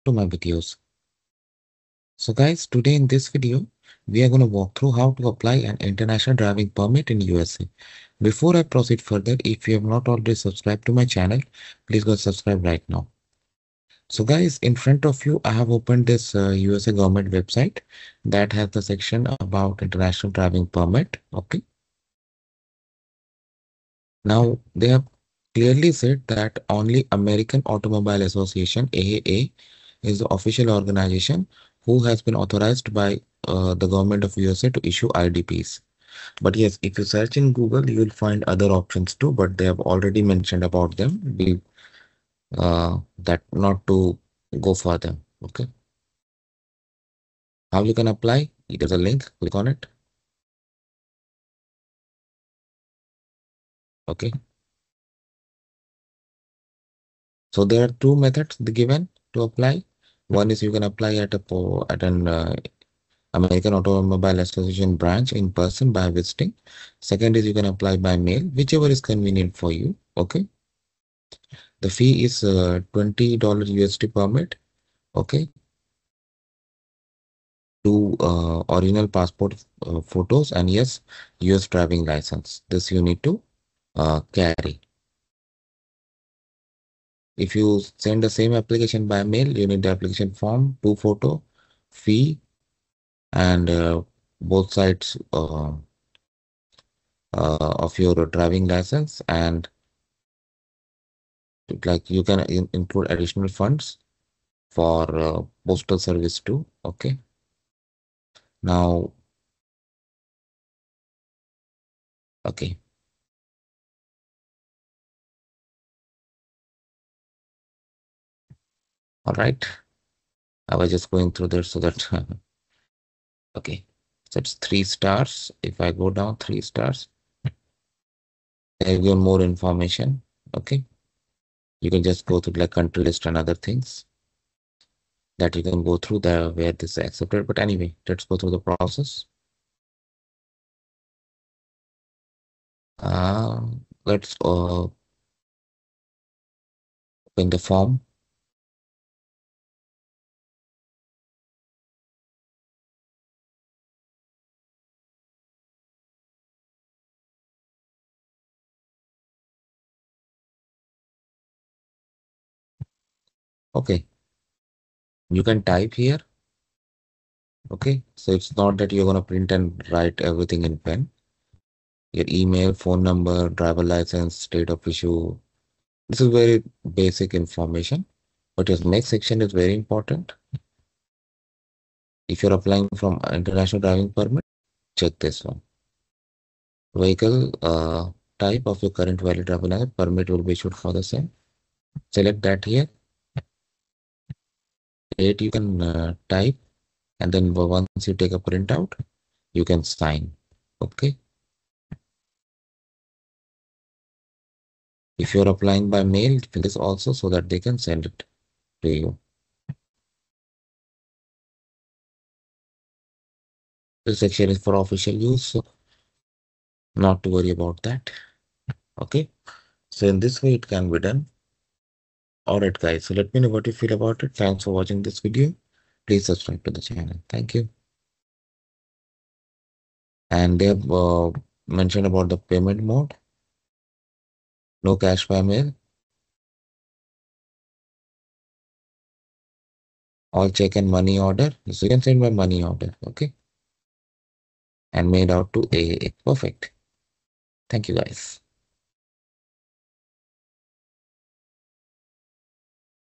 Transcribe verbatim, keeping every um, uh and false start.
to my videos. So guys, today in this video, we are going to walk through how to apply an international driving permit in U S A. Before I proceed further, if you have not already subscribed to my channel, please go subscribe right now. So guys, in front of you, I have opened this uh, U S A government website that has the section about international driving permit. Okay. Now they have clearly said that only American Automobile Association A A A is the official organization who has been authorized by uh, the government of U S A to issue I D Ps. But yes, if you search in Google, you will find other options too, but they have already mentioned about them. We uh, that not to go further. Okay. How you can apply? There's a link, click on it. Okay. So there are two methods given to apply. One is you can apply at a po at an uh, American Automobile Association branch in person by visiting. Second is you can apply by mail, whichever is convenient for you. Okay. The fee is uh, twenty dollars U S D permit. Okay. Two uh, original passport uh, photos and yes, U S driving license. This you need to uh, carry. If you send the same application by mail, you need the application form, two photo, fee, and uh, both sides uh, uh, of your driving license, and like you can in include additional funds for uh, postal service too. Okay. Now, okay. All right. I was just going through there so that okay. So it's three stars. If I go down three stars, I give more information. Okay. You can just go through like country list and other things that you can go through there where this is accepted. But anyway, let's go through the process. Uh, let's uh, open the form. Okay. You can type here. Okay. So it's not that you're going to print and write everything in pen. Your email, phone number, driver license, state of issue. This is very basic information. But your next section is very important. If you're applying from international driving permit, check this one. Vehicle uh, type of your current valid driving license permit will be issued for the same. Select that here. Date you can uh, type, and then once you take a printout, you can sign. Okay. If you're applying by mail, fill this also so that they can send it to you. This section is for official use, so not to worry about that. Okay. So in this way, it can be done. Alright guys, so let me know what you feel about it. Thanks for watching this video. Please subscribe to the channel. Thank you. And they have uh, mentioned about the payment mode. No cash by mail. All check and money order. So you can send by money order. Okay. And made out to A A A. Perfect. Thank you guys.